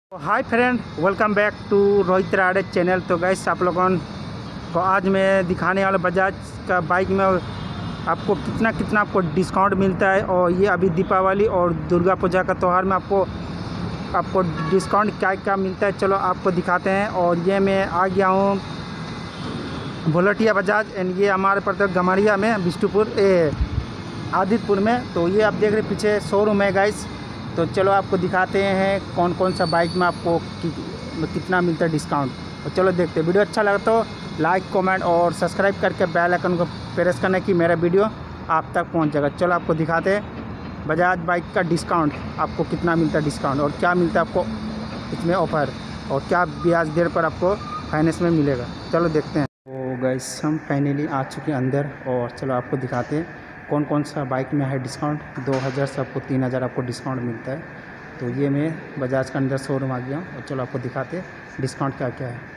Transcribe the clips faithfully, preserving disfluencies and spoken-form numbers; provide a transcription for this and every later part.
Hi friend, welcome back to Rohit Rade channel. तो guys आप लोगों को आज मैं दिखाने वाला बजाज का बाइक में आपको कितना कितना आपको डिस्काउंट मिलता है, और ये अभी दीपावली और दुर्गा पूजा का त्यौहार में आपको आपको डिस्काउंट क्या क्या मिलता है, चलो आपको दिखाते हैं। और ये मैं आ गया हूँ भोलटिया बजाज, एंड ये हमारे पड़ता है गमरिया में, बिष्टुपुर ए आदितपुर में। तो ये आप देख रहे पीछे शोरूम है गाइस। तो चलो आपको दिखाते हैं कौन कौन सा बाइक में आपको कि, कितना मिलता है डिस्काउंट। तो चलो देखते हैं। वीडियो अच्छा लगा तो लाइक कमेंट और सब्सक्राइब करके बेल आइकन को प्रेस करना कि मेरा वीडियो आप तक पहुंच जाएगा। चलो आपको दिखाते हैं बजाज बाइक का डिस्काउंट, आपको कितना मिलता है डिस्काउंट, और क्या मिलता है आपको इसमें ऑफ़र, और क्या ब्याज दर पर आपको फाइनेंस में मिलेगा। चलो देखते हैं। तो गाइस हम फाइनली आ चुके हैं अंदर, और चलो आपको दिखाते हैं कौन कौन सा बाइक में है डिस्काउंट। दो हज़ार से आपको तीन हज़ार आपको डिस्काउंट मिलता है। तो ये मैं बजाज का अंदर शोरूम आ गया हूँ, और चलो आपको दिखाते हैं डिस्काउंट क्या क्या है।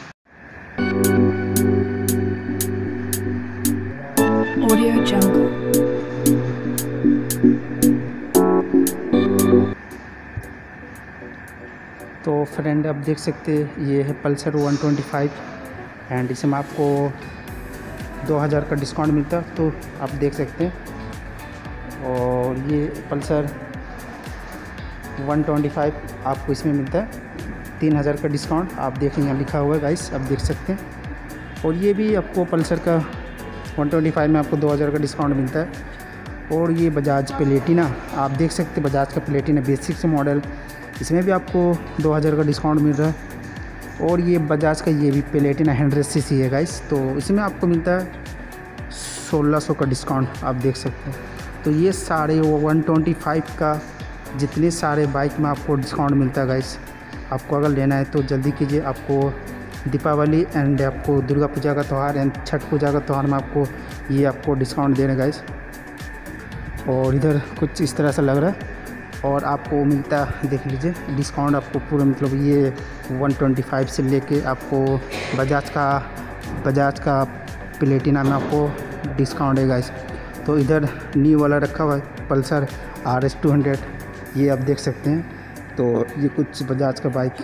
Audio jungle. तो फ्रेंड आप देख सकते हैं ये है Pulsar one twenty five, and इसमें आपको दो हज़ार का डिस्काउंट मिलता है, तो आप देख सकते हैं। और ये पल्सर वन ट्वेंटी फाइव आपको इसमें मिलता है तीन हज़ार का डिस्काउंट। आप देखें यहाँ लिखा हुआ है गाइस, आप देख सकते हैं। और ये भी आपको पल्सर का वन ट्वेंटी फाइव में आपको दो हज़ार का डिस्काउंट मिलता है। और ये बजाज प्लेटिना आप देख सकते हैं, बजाज का प्लेटिना बेसिक से मॉडल, इसमें भी आपको दो हज़ार का डिस्काउंट मिल रहा है। और ये बजाज का ये भी प्लेटिना हंड्रेड सी सी है गाइस, तो इसमें आपको मिलता है सोलह सौ का डिस्काउंट, आप देख सकते हैं। तो ये सारे वो वन ट्वेंटी फाइव का जितने सारे बाइक में आपको डिस्काउंट मिलता है गाइस। आपको अगर लेना है तो जल्दी कीजिए। आपको दीपावली एंड आपको दुर्गा पूजा का त्यौहार एंड छठ पूजा का त्यौहार में आपको ये आपको डिस्काउंट दे रहे हैं गाइस। और इधर कुछ इस तरह से लग रहा है, और आपको मिलता है देख लीजिए डिस्काउंट आपको पूरा, मतलब ये वन ट्वेंटी फाइव से लेके आपको बजाज का बजाज का प्लेटिना में आपको डिस्काउंट है गाइस। तो इधर न्यू वाला रखा हुआ है Pulsar R S two hundred, ये आप देख सकते हैं। तो ये कुछ बजाज का बाइक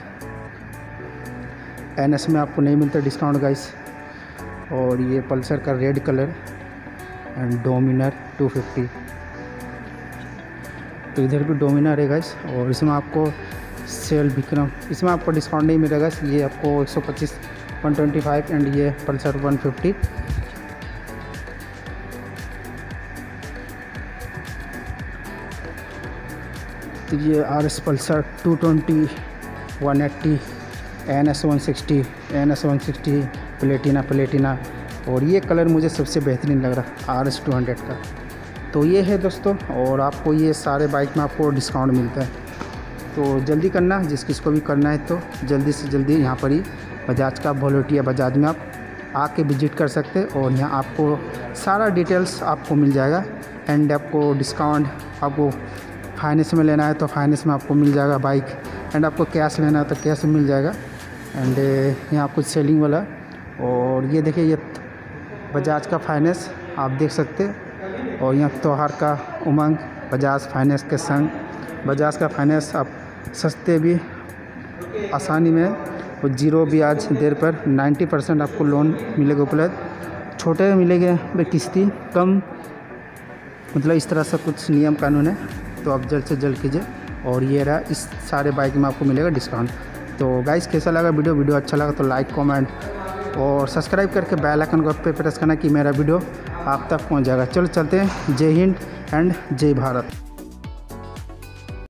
एन एस में आपको नहीं मिलता डिस्काउंट गाइस। और ये पल्सर का red colour and Dominar two fifty, तो इधर भी डोमिनर है गाइस। और इसमें आपको सेल विक्रम, इसमें आपको डिस्काउंट नहीं मिलेगा। ये आपको एक सौ पच्चीस वन ट्वेंटी फाइव एंड ये पल्सर वन फिफ्टी। तो ये R S Pulsar two twenty one eighty N S one sixty N S one sixty Platina Platina और ये कलर मुझे सबसे बेहतरीन लग रहा है आर एस टू हंड्रेड का। तो ये है दोस्तों, और आपको ये सारे बाइक में आपको डिस्काउंट मिलता है। तो जल्दी करना, जिस किस को भी करना है तो जल्दी से जल्दी यहाँ पर ही बजाज का भोलटिया बजाज में आप आके विजिट कर सकते हैं। और यहाँ आपको सारा डिटेल्स आपको मिल जाएगा, एंड आपको डिस्काउंट, आपको फाइनेंस में लेना है तो फाइनेंस में आपको मिल जाएगा बाइक, एंड आपको कैश लेना है तो कैश में मिल जाएगा। एंड यहाँ कुछ सेलिंग वाला, और ये देखिए ये बजाज का फाइनेंस आप देख सकते हैं। और यहाँ त्यौहार का उमंग बजाज फाइनेंस के संग, बजाज का फाइनेंस आप सस्ते भी आसानी में और जीरो ब्याज दर पर नब्बे परसेंट आपको लोन मिलेगा उपलब्ध। छोटे मिलेंगे किस्ती कम, मतलब इस तरह से कुछ नियम कानून है। तो आप जल्द से जल्द कीजिए। और ये रहा, इस सारे बाइक में आपको मिलेगा डिस्काउंट। तो गाइस कैसा लगा वीडियो वीडियो अच्छा लगा तो लाइक कमेंट और सब्सक्राइब करके बेल आइकन को पे प्रेस करना कि मेरा वीडियो आप तक पहुंच जाएगा। चलो चलते हैं। जय हिंद एंड जय भारत।